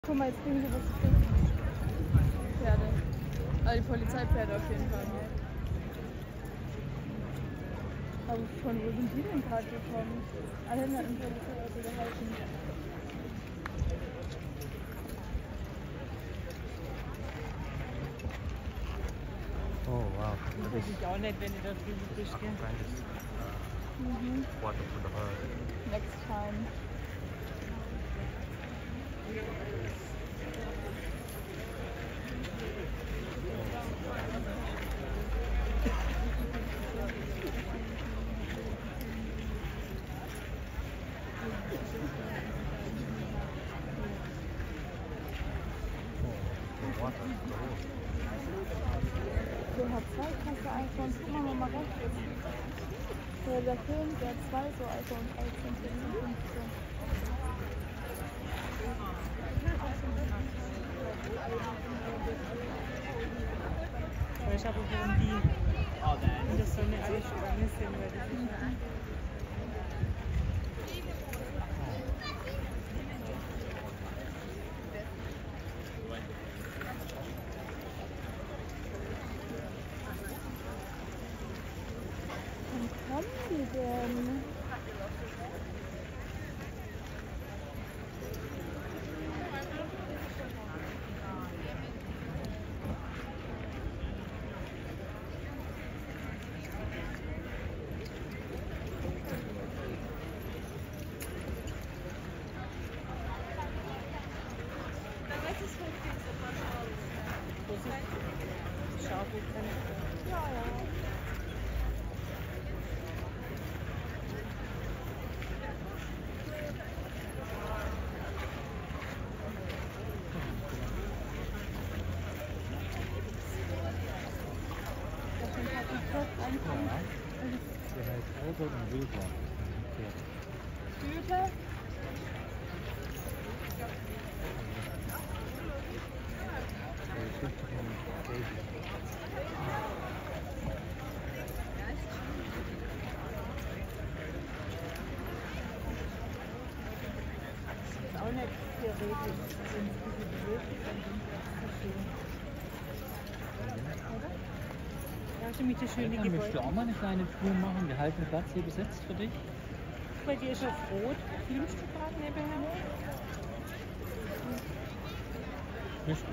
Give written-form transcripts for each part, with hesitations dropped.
Guck mal, jetzt kriegen sie was zu trinken. Pferde. Also die Polizeipferde auf jeden Fall. Aber von wo sind die denn gerade gekommen? Alle haben im Polizeiauto gehalten. Oh wow. Das weiß ich auch nicht, wenn du da drüben bist, gell? Next time. Der hat zwei krasse iPhones. Guck mal rechts ist. Der Film, der hat zwei so iPhone 13, 14, 15. Ich weiß aber, warum die in der Sonne alle Schlange sind, weil das ist Wann kommen die denn? Ja, ja. Der heißt Albert und Wilbur. Güte. auch nicht theoretisch. Wenn es ein bisschen bewegt ist, dann sind das schön. Da hast du mich das schöne Dann möchtest du Gebäude. auch mal eine kleine Tour machen? Wir halten Platz hier besetzt für dich. Bei dir ist auf Rot. Filmst du gerade nebenher? Nicht.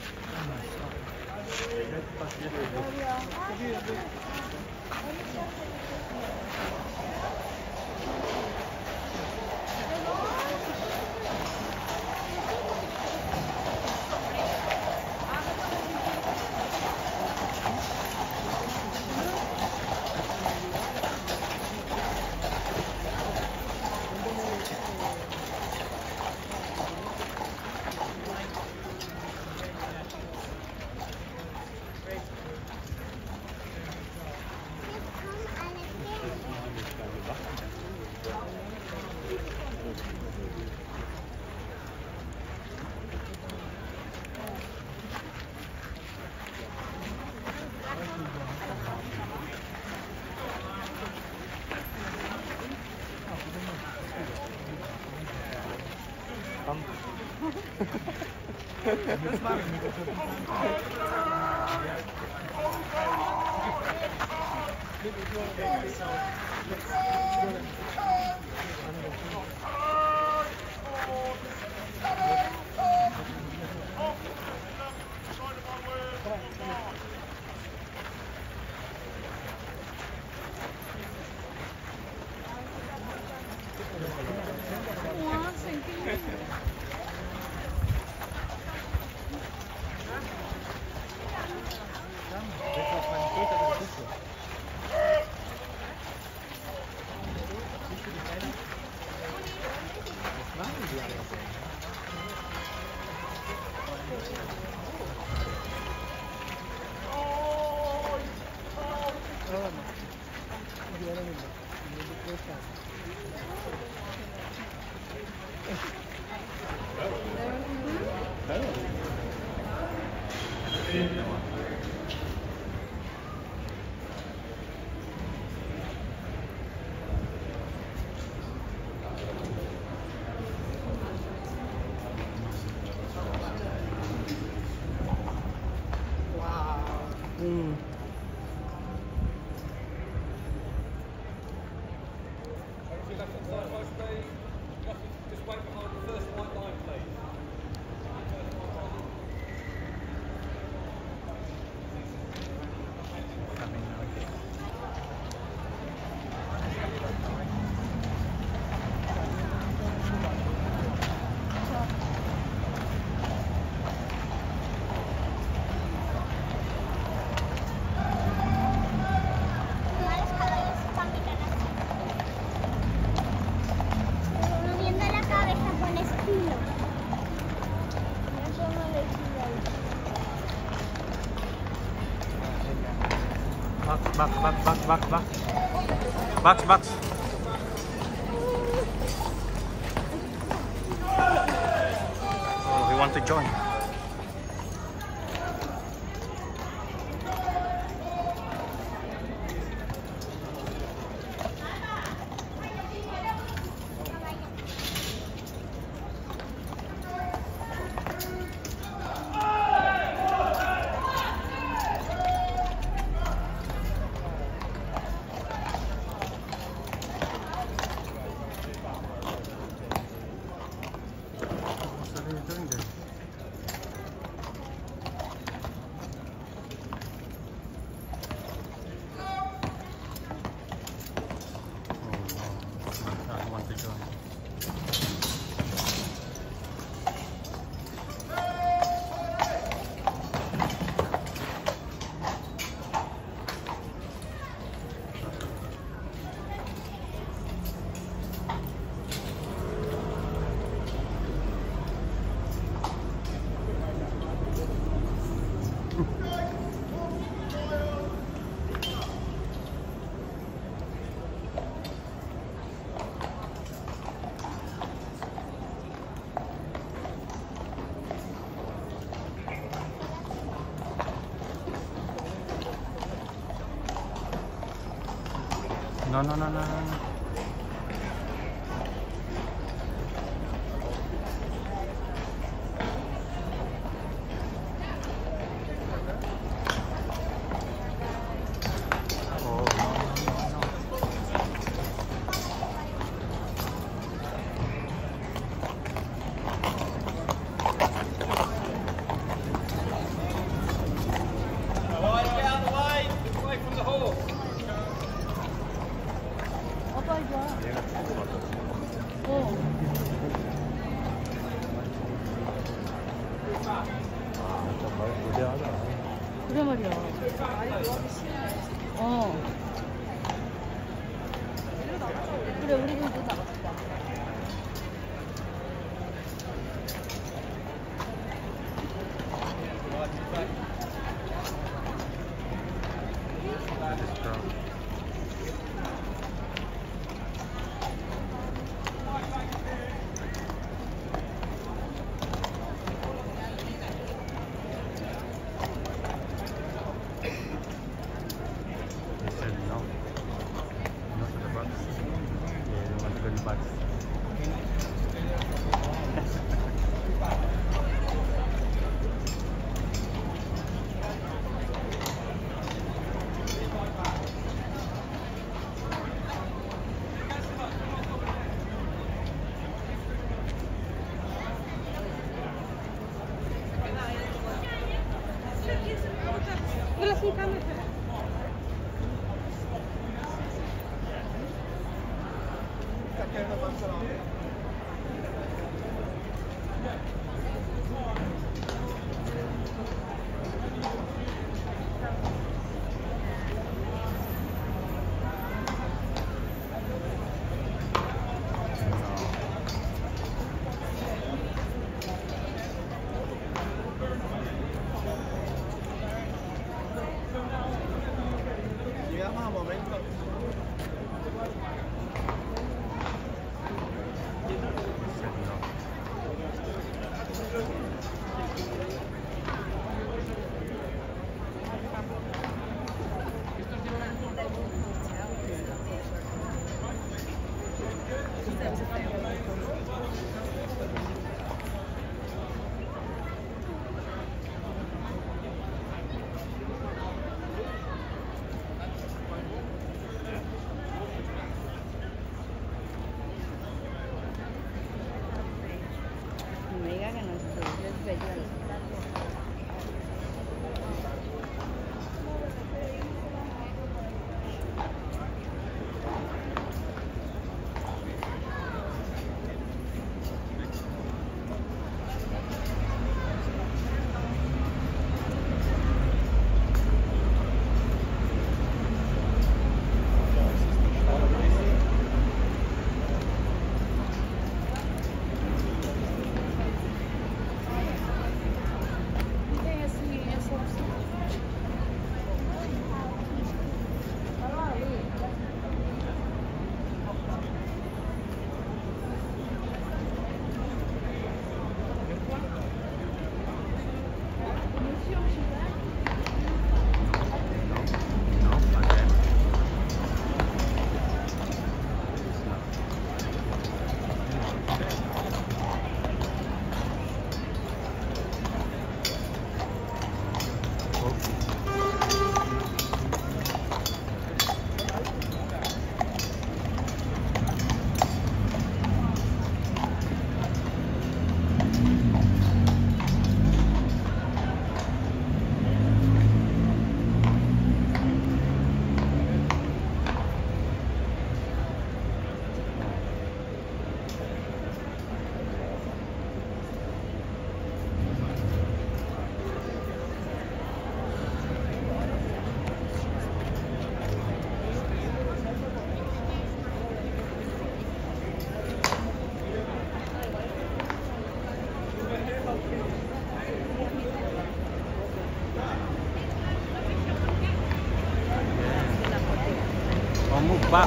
Das mache ich nicht. Mm. Moviendo la cabeza con estilo. Eso no le decía ahí. Box. Oh, we want to join. What are you doing there? Oh, I want to join. No. Oh, no. 아빠 이거. 어. 그래 말이야. 어. 그래 우리 집도 나갔다. mukbang.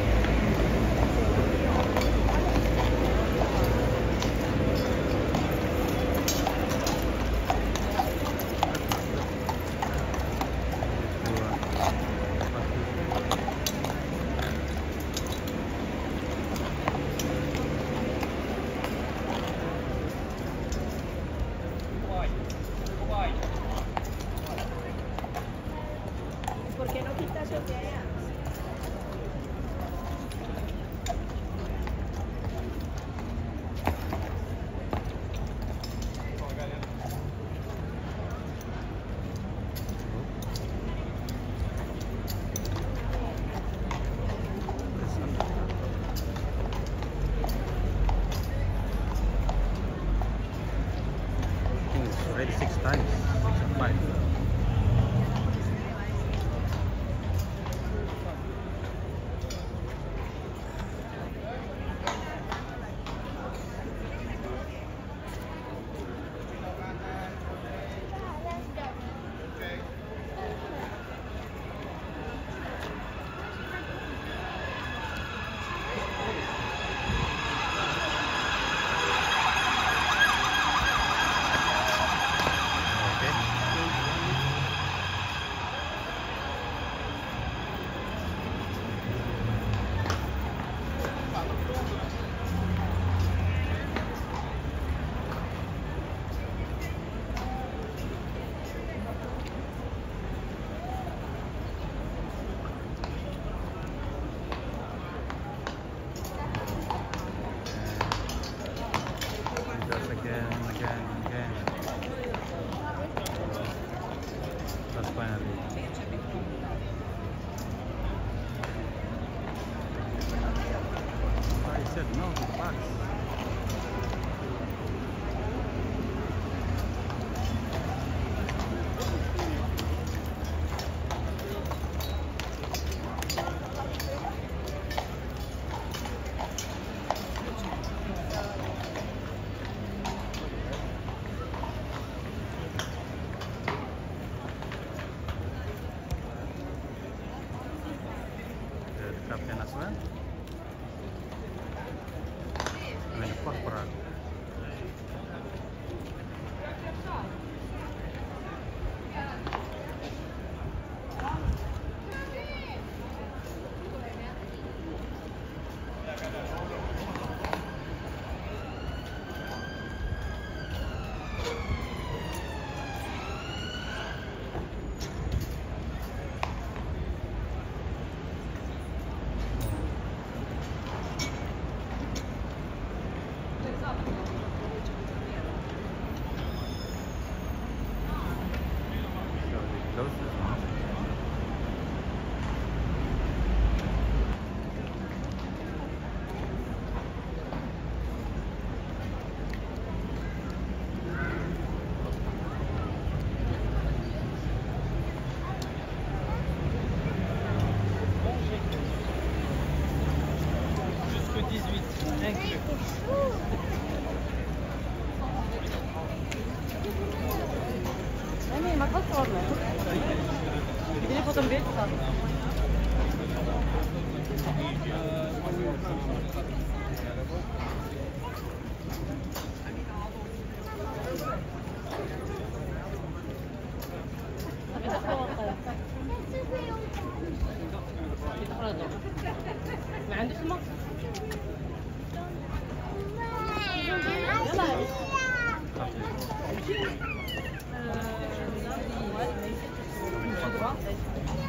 ¿Por qué no quitas lo que hay? It's already 6 times. 6 and 5. Okay. close this one. Jusqu'au 18. Inclus. Nee, maar wat voor me? Jullie wat een wit staat. ما عندك مصر؟ يلا